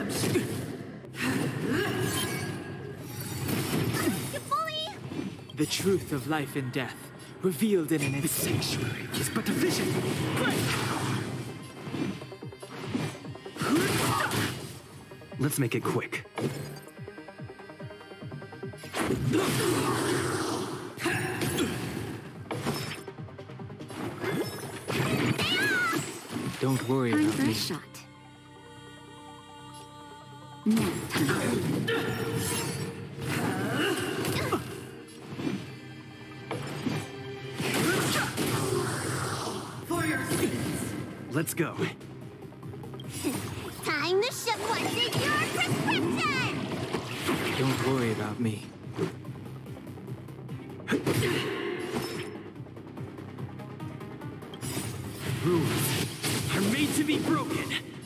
redemption. The truth of life and death, revealed in an instant. The sanctuary is but a vision. Let's make it quick. Don't worry Time about for a me. shot. Now time. For your sins. Let's go. Time to ship what's in your prescription! Don't worry about me. Rules are made to be broken.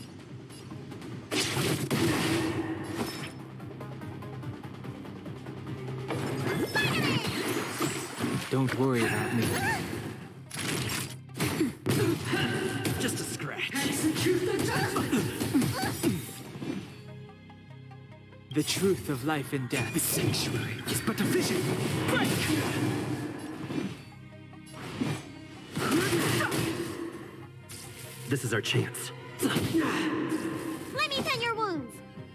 Don't worry about me. Just a scratch. The truth of life and death. The sanctuary is but a vision. Break! This is our chance. Let me tend your wounds.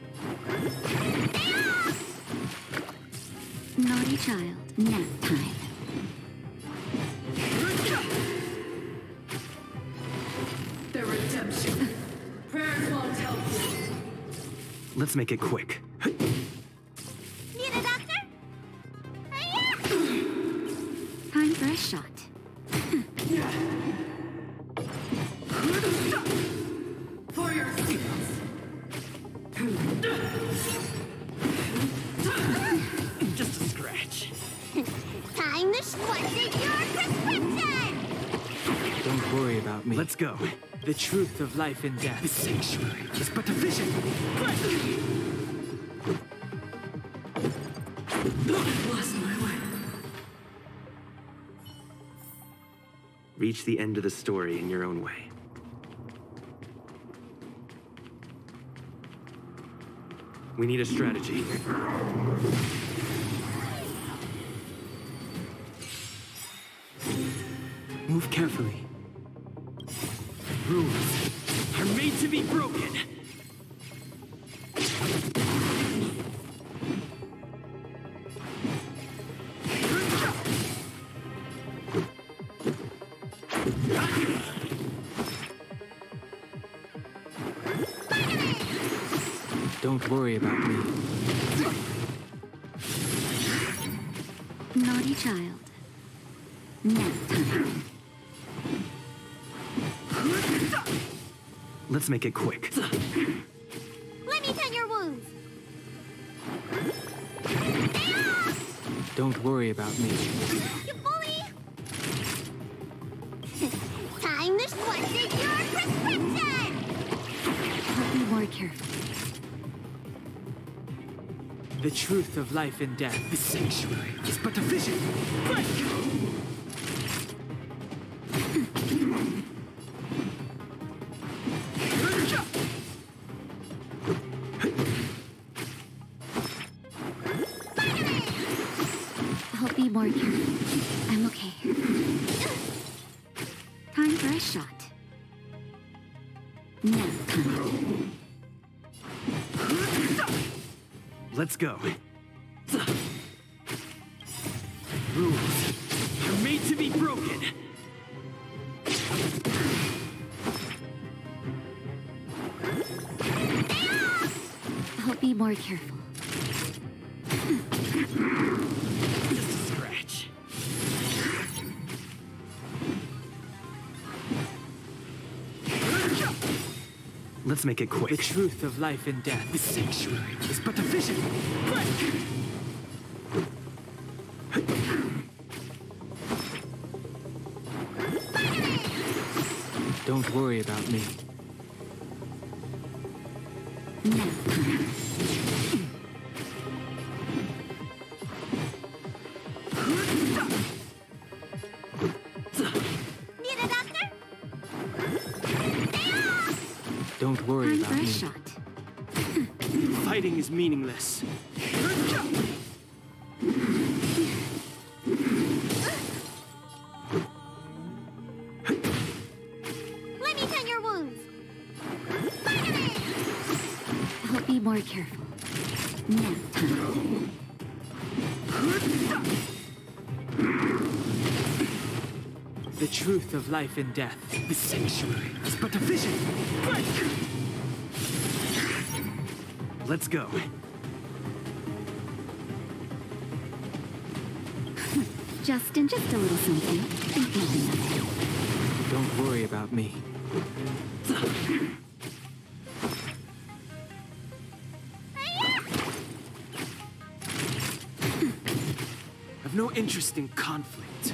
Naughty child, nap time. The redemption. Prayers won't help you. Let's make it quick. Need a doctor? Time for a shot. For your sins. Just a scratch. Time to what's in your prescription! Don't worry about me. Let's go. The truth of life and The death. sanctuary is but a vision. Lost my way. Reach the end of the story in your own way. We need a strategy. Move carefully. Rules are made to be broken. Don't worry about me. Naughty child. Nap time. Let's make it quick. Let me tend your wounds. Don't worry about me. You bully! Time to what's in your prescription! I'll be more careful. The truth of life and death. The sanctuary is but a vision. Break! I'll be more careful. I'm okay. Time for a shot. Now time. Let's go. Rules are made to be broken. I'll be more careful. Just a scratch. Let's make it The quick. truth of life and death. The sanctuary is but a vision. Break! Don't worry about me. Now time. Need a doctor? Don't worry Time about for a me. shot. Fighting is meaningless. Let me tend your wounds. Spider-Man! I'll be more careful. Next time. The truth of life and death. The sanctuary is but a vision. Let's go. Just a little something. Think nothing of it. Don't worry about me. I've no interest in conflict.